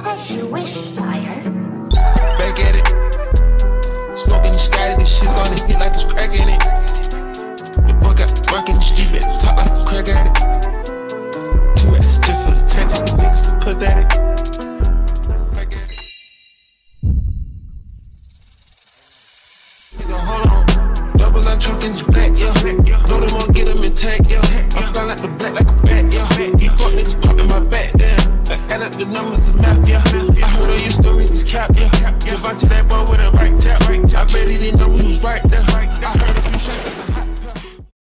As you wish, sire. Back at it. Smoking the sky, this shit's gonna hit like it's crack in it. The boy got work in the street, better talk like a crack at it. 2S just for the tactics, the niggas put that it. Back at it. Nigga, hold on. Double line truck in the black, yeah. Know them won't get them intact, yeah. I'm flying like the black like a bat, yeah. These fuck niggas popping my back, damn. Add up the numbers and map, yeah. I heard all your stories is cap, yeah. Give out to that boy with a right tap. I bet he didn't know he was right there. I heard